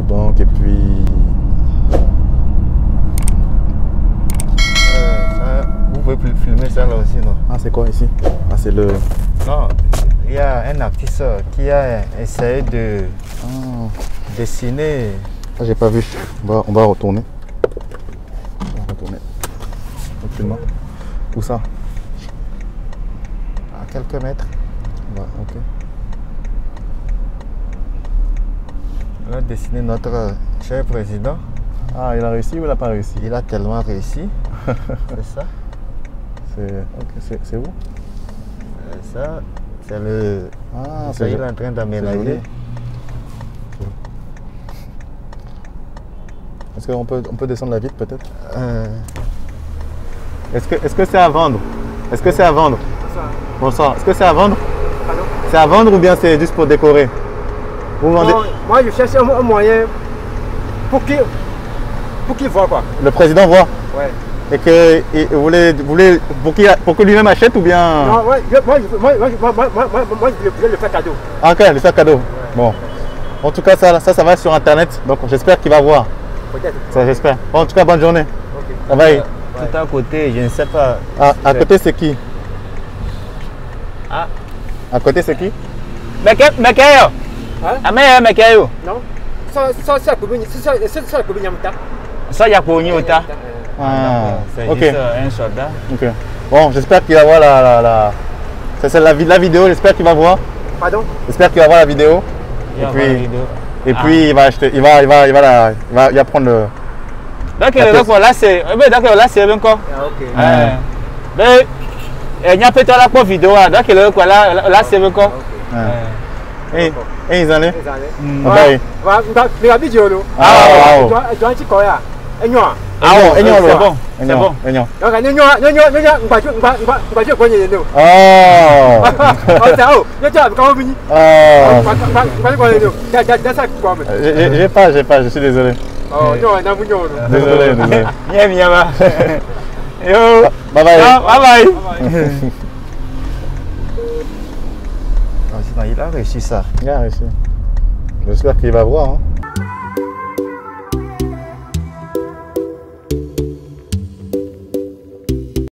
banque et puis... Vous pouvez filmer ça là aussi, non? Ah, c'est quoi ici? Ah, c'est le... Non, il y a un artiste qui a essayé de dessiner. Ah, j'ai pas vu. On va retourner. On va retourner. Tranquillement. Où ça? À quelques mètres. Ouais, ok. On a dessiné notre cher président. Ah, il a réussi ou il n'a pas réussi? Il a tellement réussi. C'est ça. C'est où? Ça, c'est le... Ah, il est en train d'aménager. Est-ce qu'on peut descendre la vitre peut-être? Est-ce que c'est à vendre? Est-ce que c'est à vendre? Bonsoir. Est-ce que c'est à vendre? Pardon? C'est à vendre ou bien c'est juste pour décorer? Vous vendez... Non, moi je cherche un moyen pour qu'il voit quoi. Le président voit? Ouais. Et que vous voulez pour que lui-même achète ou bien? Non, moi je voulais le faire cadeau. Ah, ok, le faire cadeau. Ouais. Bon. En tout cas, ça va sur internet. Donc j'espère qu'il va voir. Peut-être. Ça, j'espère. Bon, en tout cas, bonne journée. Ok. Ça va. Tout à côté, je ne sais pas. Ah, à côté, c'est qui? Ah. À côté, c'est qui? Mekayo. Hein? Mekayo. Non. Ça c'est la commune Yamta. Ça, il y a pour Nyota. Ah, c'est ok. juste un soldat. Ok. Bon, j'espère qu'il va voir c'est la vidéo, j'espère qu'il va voir. Pardon? J'espère qu'il va voir la vidéo. Et puis il va acheter, il va prendre le. D'accord, là c'est encore. Ah, ok. Mais il n'y a pas de la vidéo, donc là c'est encore. Et ils allaient. La vidéo là. Ah, c'est bon. C'est bon. J'ai pas, je suis désolé. Désolé. Yo. Bye bye. Bye. Il a réussi ça. Il a réussi. J'espère qu'il va voir. Hein.